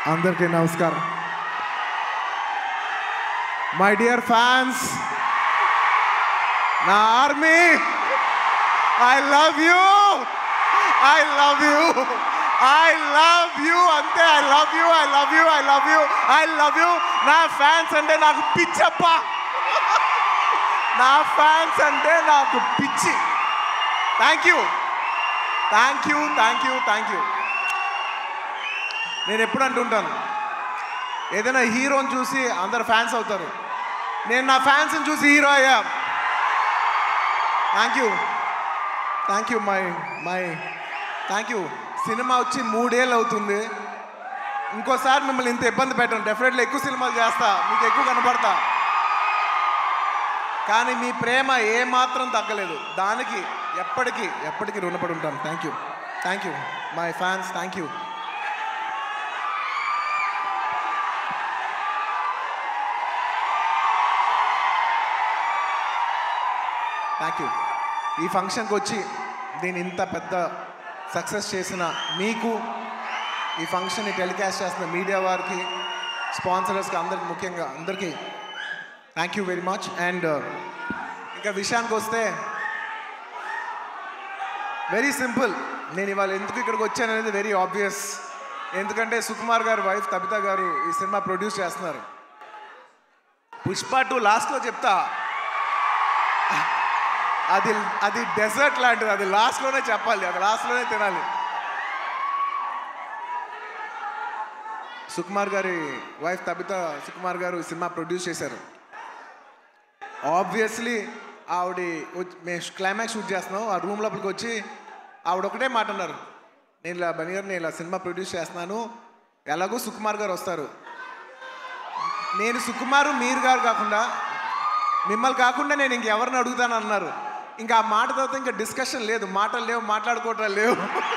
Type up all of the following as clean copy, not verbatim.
అందరికీ నమస్కారం. My dear fans, నా army, I love you, I love you, I love you, అంతే. I love you, I love you, I love you, I love you. నా fans అంటే నాకు పిచ్చప్ప, నా ఫ్యాన్స్ అంటే నాకు పిచ్చి. Thank you, thank you, thank you, thank you. నేను ఎప్పుడు అంటుంటాను, ఏదైనా హీరోని చూసి అందరు ఫ్యాన్స్ అవుతారు. నేను నా ఫ్యాన్స్ని చూసి హీరో అయ్యా. Thank you, thank you, thank you. Cinema వచ్చి 3 ఏళ్ళు అవుతుంది. ఇంకోసారి మిమ్మల్ని ఇంత ఇబ్బంది పెట్టను. డెఫినెట్లీ ఎక్కువ సినిమాలు చేస్తా, మీకు ఎక్కువ కనపడతా. కానీ మీ ప్రేమ ఏమాత్రం తగ్గలేదు. దానికి ఎప్పటికీ రుణపడి ఉంటాను. Thank you, thank you my fans, thank you. Thank you. ఈ ఫంక్షన్కి వచ్చి దీన్ని ఇంత పెద్ద సక్సెస్ చేసిన మీకు, ఈ ఫంక్షన్ని టెలికాస్ట్ చేస్తున్న మీడియా వారికి, స్పాన్సరర్స్కి, అందరికి, ముఖ్యంగా అందరికీ thank you very much. And ఇంకా విషయానికి వస్తే వెరీ సింపుల్. నేను ఇవాళ ఎందుకు ఇక్కడికి వచ్చాను అనేది వెరీ ఆబ్వియస్. ఎందుకంటే సుకుమార్ గారు వైఫ్ తబిత గారు ఈ సినిమా ప్రొడ్యూస్ చేస్తున్నారు. పుష్ప 2 లాస్ట్లో చెప్తా, అది డెజర్ట్ లాంటిది. అది లాస్ట్లోనే చెప్పాలి, అది లాస్ట్లోనే తినాలి. సుకుమార్ గారి వైఫ్ తబిత సుకుమార్ గారు ఈ సినిమా ప్రొడ్యూస్ చేశారు. ఆబ్వియస్లీ ఆవిడ మేము క్లైమాక్స్ షూట్ చేస్తున్నాం. ఆ రూమ్ లోపలికి వచ్చి ఆవిడ ఒకటే మాట అన్నారు, నేను ఇలా బనీగారు, నేను ఇలా సినిమా ప్రొడ్యూస్ చేస్తున్నాను, ఎలాగో సుకుమార్ గారు వస్తారు, నేను సుకుమారు మీరు గారు కాకుండా మిమ్మల్ని కాకుండా నేను ఇంకెవరిని అడుగుతాను అన్నారు. ఇంకా ఆ మాట తర్వాత ఇంకా డిస్కషన్ లేదు, మాటలు లేవు, మాట్లాడుకోవటం లేవు.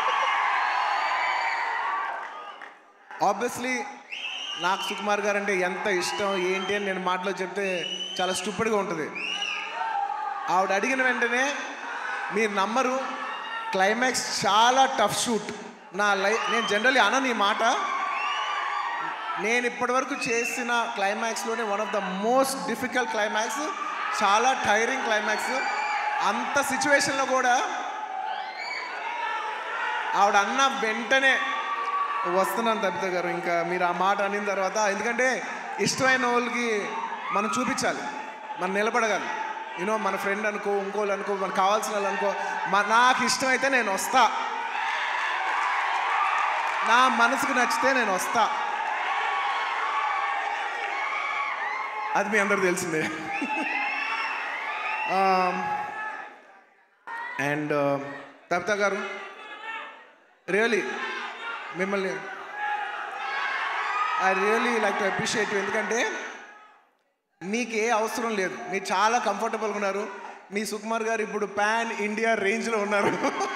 ఆబ్వియస్లీ నాకు సుకుమార్ గారు అంటే ఎంత ఇష్టం ఏంటి అని నేను మాటలో చెప్తే చాలా స్టూపిడ్గా ఉంటుంది. ఆవిడ అడిగిన వెంటనే మీరు నమ్మరు, క్లైమాక్స్ చాలా టఫ్ షూట్. నేను జనరల్లీ అనను ఈ మాట. నేను ఇప్పటివరకు చేసిన క్లైమాక్స్లోనే one of the most difficult climax, చాలా టైరింగ్ క్లైమాక్స్. అంత సిచ్యువేషన్లో కూడా ఆవిడ అన్న వెంటనే వస్తున్నాను తబిత గారు, ఇంకా మీరు ఆ మాట అనిన తర్వాత, ఎందుకంటే ఇష్టమైన వాళ్ళకి మనం చూపించాలి, మనం నిలబడగాలి. యూనో మన ఫ్రెండ్ అనుకో, ఇంకోళ్ళు అనుకో, మనకు కావాల్సిన వాళ్ళు అనుకో, నాకు ఇష్టమైతే నేను వస్తా, నా మనసుకు నచ్చితే నేను వస్తా. అది మీ అందరూ తెలిసిందే. అండ్ తబిత గారు, రియలీ మిమ్మల్ని I really like to appreciate you. ఎందుకంటే మీకు ఏ అవసరం లేదు, మీరు చాలా కంఫర్టబుల్గా ఉన్నారు. మీ సుకుమార్ గారు ఇప్పుడు పాన్ ఇండియా రేంజ్లో ఉన్నారు.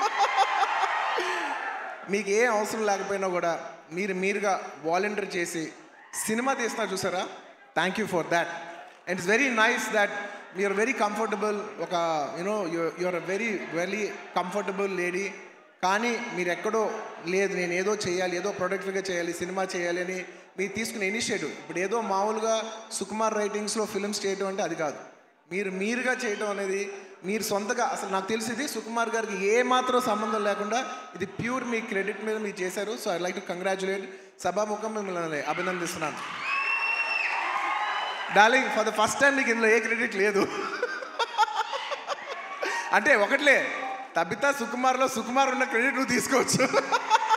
మీకు ఏ అవసరం లేకపోయినా కూడా మీరుగా వాలంటీర్ చేసి సినిమా తీస్తున్నారు చూసారా, thank you for that. And it's very nice that you're very comfortable. ఒక you know you're a very comfortable lady. కానీ మీరు ఎక్కడో లేదు, నేను ఏదో చేయాలి, ఏదో ప్రొడక్టివ్గా చేయాలి, సినిమా చేయాలి అని మీరు తీసుకునే ఇనిషియేటివ్. ఇప్పుడు ఏదో మామూలుగా సుకుమార్ రైటింగ్స్లో ఫిల్మ్స్ చేయడం అంటే అది కాదు. మీరుగా చేయడం అనేది, మీరు సొంతగా, అసలు నాకు తెలిసింది సుకుమార్ గారికి ఏమాత్రం సంబంధం లేకుండా ఇది ప్యూర్ మీ క్రెడిట్ మీద మీరు చేశారు. So I like to congratulate. సభాముఖం మిమ్మల్ని అభినందిస్తున్నాను. Darling, for the first time మీకు ఇందులో ఏ క్రెడిట్ లేదు. అంటే ఒకట్లే, తబిత సుకుమార్లో సుకుమార్ ఉన్న క్రెడిట్ నువ్వు తీసుకోవచ్చు.